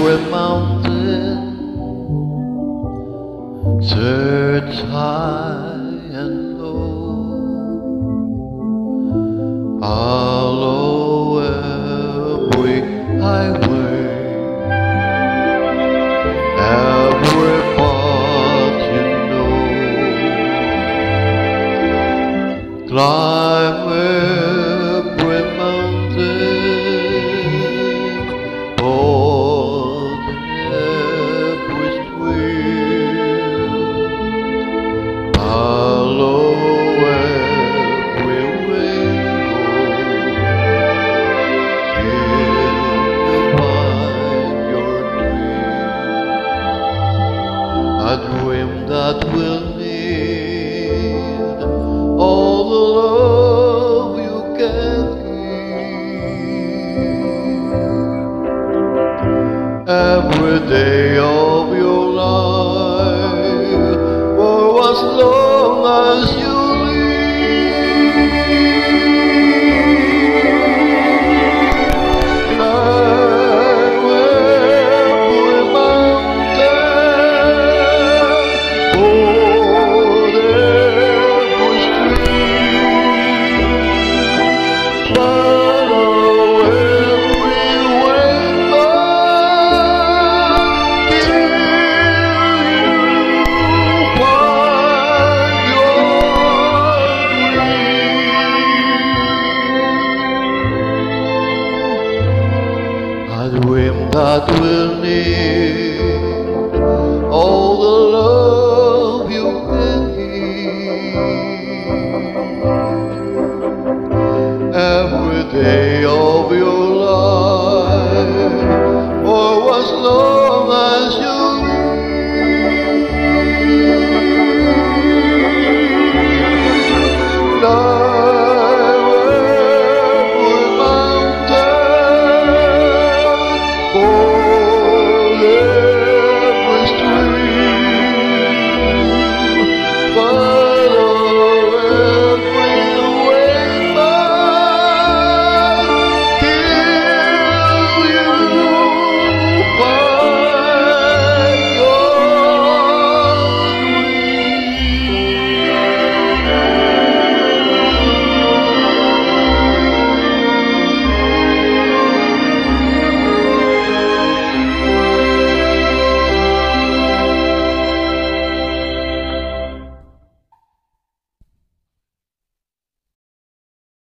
every mountain, search high and low, follow every highway, every path you know, climb every mountain, board every stream, follow every rainbow, till you find your dream, a dream that will need all the love you can give. Every day of your life, for as long as you live, climb every mountain, board every stream, follow every rainbow, till you find your dream, a dream that will need all the